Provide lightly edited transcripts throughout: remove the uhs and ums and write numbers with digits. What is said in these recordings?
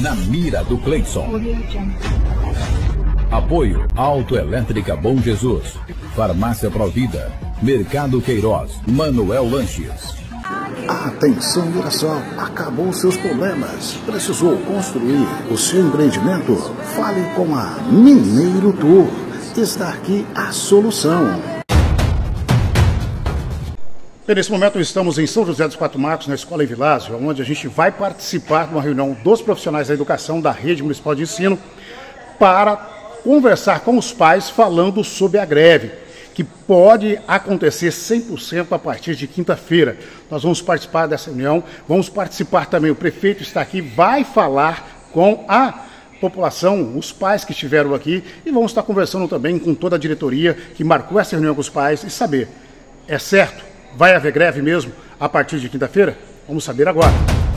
na mira do Cleison. Apoio Autoelétrica Bom Jesus, Farmácia Provida, Mercado Queiroz, Manuel Lanches. Atenção, Mirassol, acabou seus problemas. Precisou construir o seu empreendimento? Fale com a Mineiro Tour. Está aqui a solução. E nesse momento estamos em São José dos Quatro Marcos, na Escola Evilásio, onde a gente vai participar de uma reunião dos profissionais da educação da Rede Municipal de Ensino para conversar com os pais falando sobre a greve, que pode acontecer 100% a partir de quinta-feira. Nós vamos participar dessa reunião, vamos participar também, o prefeito está aqui, vai falar com a população, os pais que estiveram aqui, e vamos estar conversando também com toda a diretoria que marcou essa reunião com os pais e saber, é certo, vai haver greve mesmo a partir de quinta-feira? Vamos saber agora.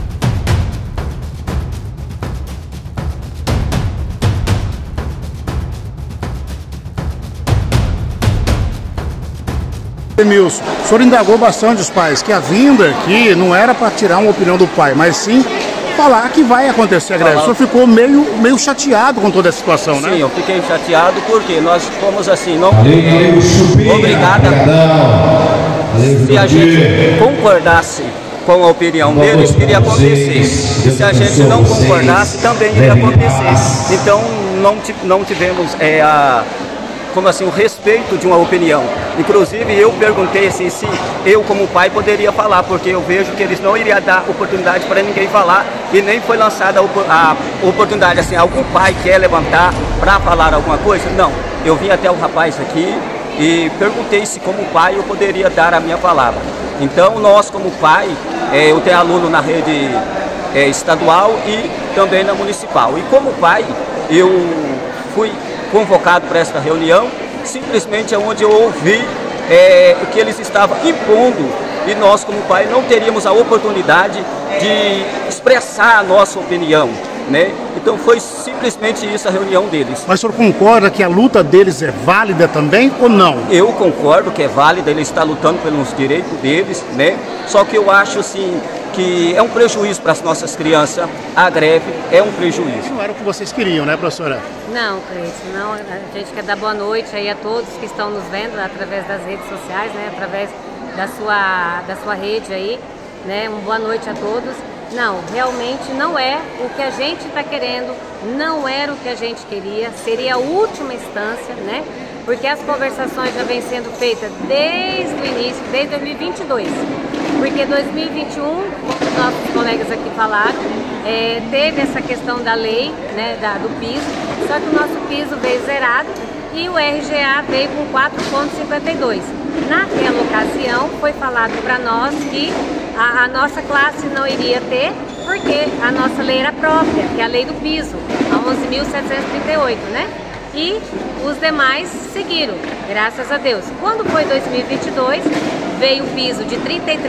Emilson, o senhor indagou bastante os pais, que a vinda aqui não era para tirar uma opinião do pai, mas sim falar que vai acontecer a greve. O senhor ficou meio chateado com toda a situação, né? Sim, eu fiquei chateado porque nós fomos assim, não obrigados. Se a gente concordasse com a opinião deles, iria acontecer. E se a gente não concordasse, também iria acontecer. Então não tivemos como assim, o respeito de uma opinião. Inclusive eu perguntei assim, se eu como pai poderia falar, porque eu vejo que eles não iriam dar oportunidade para ninguém falar e nem foi lançada a oportunidade assim, algum pai quer levantar para falar alguma coisa? Não, eu vim até o rapaz aqui e perguntei se como pai eu poderia dar a minha palavra. Então nós como pai, eu tenho aluno na rede estadual e também na municipal. E como pai, eu fui convocado para esta reunião, simplesmente onde eu ouvi o que eles estavam impondo e nós como pai não teríamos a oportunidade de expressar a nossa opinião, né? Então foi simplesmente isso a reunião deles. Mas o senhor concorda que a luta deles é válida também ou não? Eu concordo que é válida, ele está lutando pelos direitos deles, né? Só que eu acho assim que é um prejuízo para as nossas crianças, a greve é um prejuízo. Não era o que vocês queriam, né, professora? Não, Cleiton, não. A gente quer dar boa noite aí a todos que estão nos vendo através das redes sociais, né, através da sua rede aí, né, uma boa noite a todos. Não, realmente não é o que a gente está querendo, não era o que a gente queria, seria a última instância, né? Porque as conversações já vêm sendo feitas desde o início, desde 2022. Porque 2021, como os nossos colegas aqui falaram, teve essa questão da lei, né, do piso, só que o nosso piso veio zerado e o RGA veio com 4,52. Naquela ocasião foi falado para nós que a nossa classe não iria ter, porque a nossa lei era própria, que é a lei do piso, a 11.738, né? E os demais seguiram, graças a Deus. Quando foi 2022, veio o piso de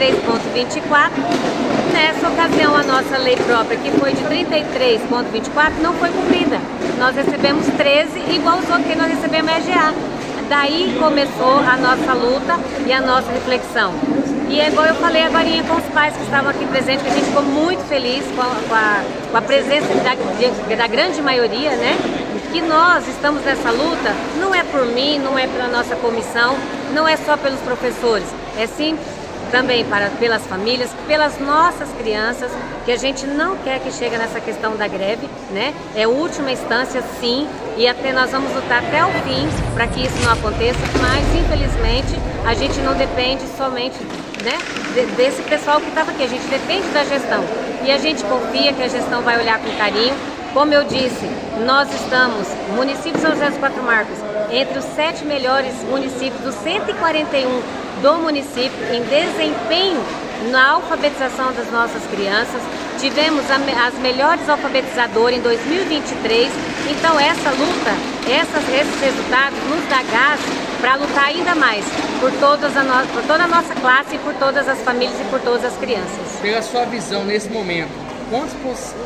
33,24. Nessa ocasião, a nossa lei própria, que foi de 33,24, não foi cumprida. Nós recebemos 13, igual os outros que nós recebemos RGA. Daí começou a nossa luta e a nossa reflexão. E é igual eu falei agora com os pais que estavam aqui presentes, que a gente ficou muito feliz com a presença da grande maioria, né? Que nós estamos nessa luta, não é por mim, não é pela nossa comissão, não é só pelos professores, é sim também pelas famílias, pelas nossas crianças, que a gente não quer que chegue nessa questão da greve, né? É a última instância, sim, e até nós vamos lutar até o fim para que isso não aconteça, mas infelizmente a gente não depende somente, né, desse pessoal que estava aqui, a gente depende da gestão e a gente confia que a gestão vai olhar com carinho. Como eu disse, nós estamos, o município de São José dos Quatro Marcos, entre os 7 melhores municípios dos 141 do município em desempenho na alfabetização das nossas crianças. Tivemos as melhores alfabetizadoras em 2023. Então essa luta, esses resultados nos dá gás para lutar ainda mais por toda a nossa classe, por todas as famílias e por todas as crianças. Pela sua visão nesse momento, quantos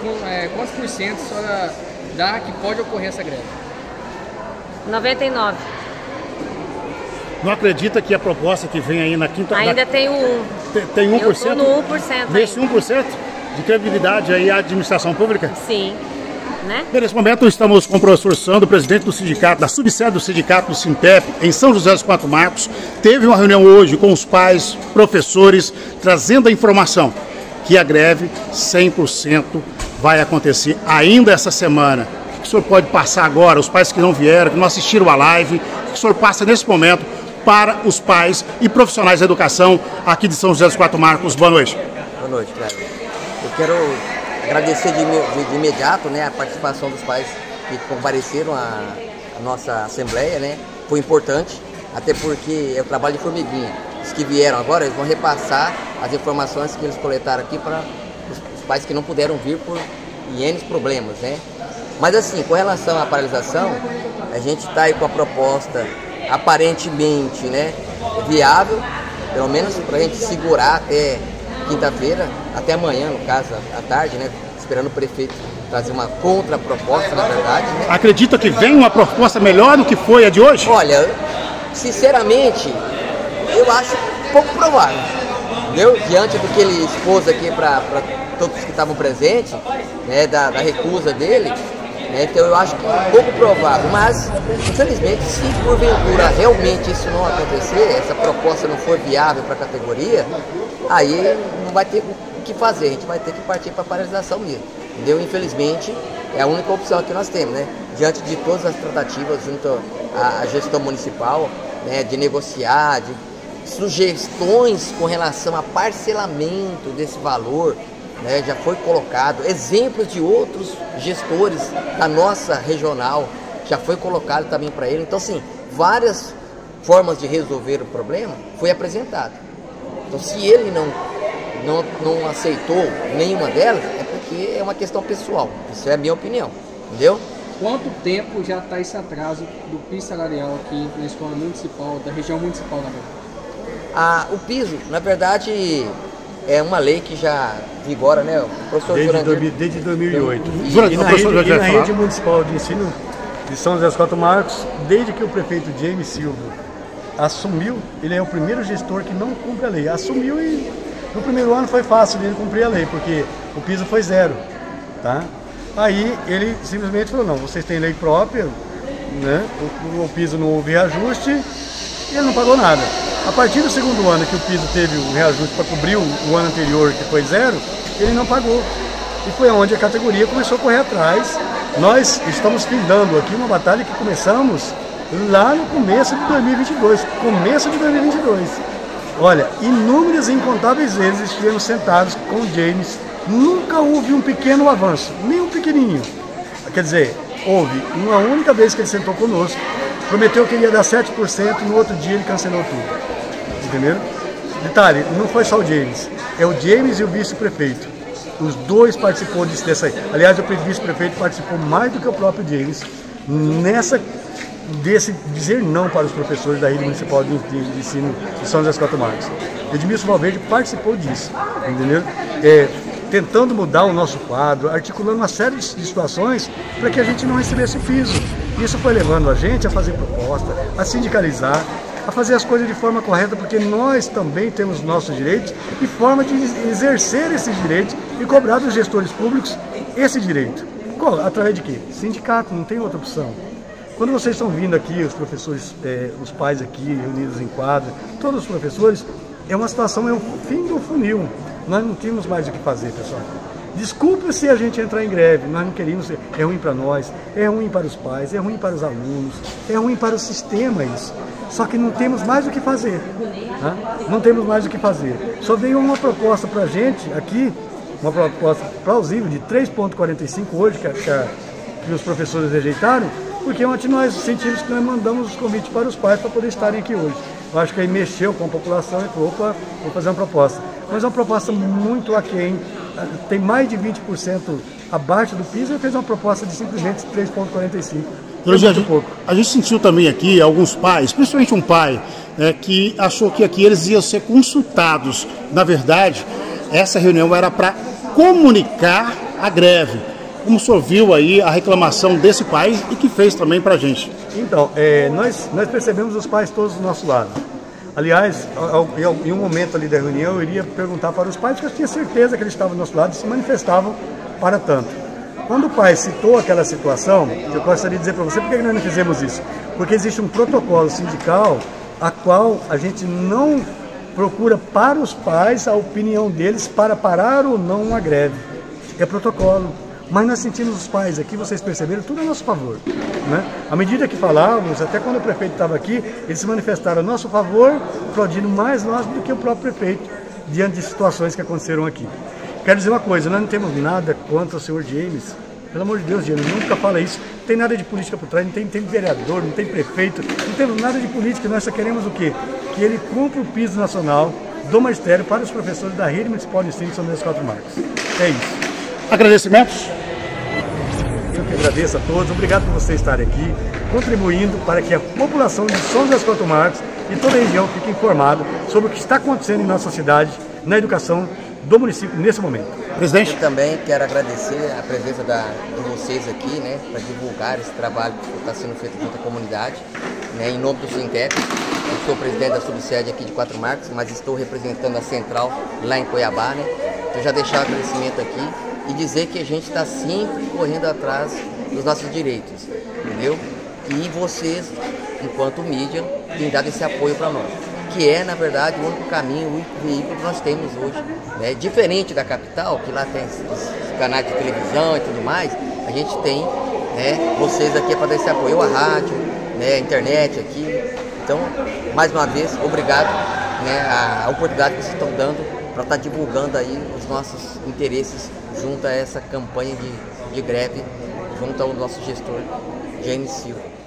por cento a senhora dá que pode ocorrer essa greve? 99%. Não acredita que a proposta que vem aí na quinta... Ainda tem o 1%. Tem 1%? Eu estou no 1%. Nesse 1% de credibilidade aí à administração pública? Sim. né? Nesse momento estamos com o professor Sandro, presidente do sindicato, da subsede do sindicato do Sintep, em São José dos Quatro Marcos. Teve uma reunião hoje com os pais, professores, trazendo a informação que a greve 100% vai acontecer ainda essa semana. O que o senhor pode passar agora, os pais que não vieram, que não assistiram a live, o que o senhor passa nesse momento para os pais e profissionais da educação aqui de São José dos Quatro Marcos? Boa noite. Boa noite, Cléber. Eu quero agradecer de imediato, né, a participação dos pais que compareceram à nossa assembleia, né? Foi importante, até porque é o trabalho de formiguinha. Os que vieram agora, eles vão repassar as informações que eles coletaram aqui para os pais que não puderam vir por N problemas, né? Mas assim, com relação à paralisação, a gente está aí com a proposta aparentemente, né, viável, pelo menos para a gente segurar até quinta-feira, até amanhã, no caso, à tarde, né, esperando o prefeito trazer uma contraproposta, na verdade, né? Acredita que vem uma proposta melhor do que foi a de hoje? Olha, sinceramente, eu acho pouco provável, entendeu? Diante do que ele expôs aqui para todos que estavam presentes, né, da recusa dele, né, então eu acho que é pouco provável, mas infelizmente, se porventura realmente isso não acontecer, essa proposta não for viável para a categoria, aí não vai ter o que fazer, a gente vai ter que partir para a paralisação mesmo, entendeu? Infelizmente, é a única opção que nós temos, né? Diante de todas as tratativas junto à gestão municipal, né, de negociar, de sugestões com relação a parcelamento desse valor, né, já foi colocado, exemplos de outros gestores da nossa regional, já foi colocado também para ele. Então, assim, várias formas de resolver o problema foi apresentado. Então, se ele não aceitou nenhuma delas, é porque é uma questão pessoal. Isso é a minha opinião, entendeu? Quanto tempo já está esse atraso do piso salarial aqui na escola municipal, da região municipal da Bahia? O piso, na verdade, é uma lei que já vigora, né? O professor desde 2008. E na rede municipal de ensino de São José dos Quatro Marcos, desde que o prefeito James Silva assumiu, ele é o primeiro gestor que não cumpre a lei. Assumiu e no primeiro ano foi fácil ele cumprir a lei, porque o piso foi 0, tá? Aí ele simplesmente falou, não, vocês têm lei própria, né? O piso não houve reajuste e ele não pagou nada. A partir do segundo ano que o piso teve o reajuste para cobrir o ano anterior, que foi 0, ele não pagou. E foi onde a categoria começou a correr atrás. Nós estamos findando aqui uma batalha que começamos lá no começo de 2022. Olha, inúmeras e incontáveis vezes estivemos sentados com o James. Nunca houve um pequeno avanço, nem um pequenininho. Quer dizer, houve uma única vez que ele sentou conosco, prometeu que ia dar 7%, no outro dia ele cancelou tudo. Entenderam? Detalhe, não foi só o James, é o James e o vice-prefeito. Os dois participou dessa aí. Aliás, o vice-prefeito participou mais do que o próprio James desse dizer não para os professores da rede municipal de ensino de São José dos Quatro Marcos. Edmilson Valverde participou disso, entendeu? Tentando mudar o nosso quadro, articulando uma série de situações para que a gente não recebesse piso. Isso foi levando a gente a fazer proposta, a sindicalizar, a fazer as coisas de forma correta, porque nós também temos nossos direitos e forma de exercer esses direitos e cobrar dos gestores públicos esse direito. Através de quê? Sindicato, não tem outra opção. Quando vocês estão vindo aqui, os professores, os pais aqui reunidos em quadra, todos os professores, é uma situação, é o fim do funil. Nós não tínhamos mais o que fazer, pessoal. Desculpa se a gente entrar em greve, nós não queríamos, é ruim para nós, é ruim para os pais, é ruim para os alunos, é ruim para o sistema isso. Só que não temos mais o que fazer, né? Não temos mais o que fazer. Só veio uma proposta para a gente aqui, uma proposta plausível de 3,45 hoje, que os professores rejeitaram, porque ontem nós sentimos que nós mandamos os convites para os pais para poder estarem aqui hoje. Eu acho que aí mexeu com a população e falou, opa, vou fazer uma proposta. Mas é uma proposta muito aquém, tem mais de 20% abaixo do piso e fez uma proposta de simplesmente 3,45. A gente sentiu também aqui alguns pais, principalmente um pai, que achou que aqui eles iam ser consultados. Na verdade, essa reunião era para comunicar a greve. Como o senhor viu aí a reclamação desse pai e que fez também para a gente? Então, nós percebemos os pais todos do nosso lado. Aliás, em um momento ali da reunião, eu iria perguntar para os pais, porque eu tinha certeza que eles estavam do nosso lado e se manifestavam para tanto. Quando o pai citou aquela situação, eu gostaria de dizer para você por que nós não fizemos isso. Porque existe um protocolo sindical a qual a gente não procura para os pais a opinião deles para parar ou não uma greve. É protocolo. Mas nós sentimos os pais aqui, vocês perceberam, tudo a nosso favor. Né? À medida que falávamos, até quando o prefeito estava aqui, eles se manifestaram a nosso favor, aplaudindo mais nós do que o próprio prefeito, diante de situações que aconteceram aqui. Quero dizer uma coisa, nós não temos nada contra o senhor James. Pelo amor de Deus, James, nunca fala isso. Não tem nada de política por trás, não tem vereador, não tem prefeito, não temos nada de política. Nós só queremos o quê? Que ele cumpra o piso nacional do magistério para os professores da Rede Municipal de Ensino de São José dos Quatro Marcos. É isso. Agradecimentos? Eu que agradeço a todos, obrigado por vocês estarem aqui, contribuindo para que a população de São José dos Quatro Marcos e toda a região fique informada sobre o que está acontecendo em nossa cidade, na educação do município nesse momento. Presidente? Eu também quero agradecer a presença de vocês aqui, né, para divulgar esse trabalho que está sendo feito junto à comunidade, né, em nome do Sintep. Eu sou presidente da subsede aqui de Quatro Marcos, mas estou representando a central lá em Cuiabá, né? Então já deixar o agradecimento aqui e dizer que a gente está sempre correndo atrás dos nossos direitos, entendeu? E vocês, enquanto mídia, têm dado esse apoio para nós, que é, na verdade, o único caminho, o único veículo que nós temos hoje, né? Diferente da capital, que lá tem os canais de televisão e tudo mais, a gente tem, né, vocês aqui para dar esse apoio, a rádio, né, a internet aqui. Então, mais uma vez, obrigado, né, a oportunidade que vocês estão dando para estar divulgando aí os nossos interesses junto a essa campanha de greve, junto ao nosso gestor, James Silva.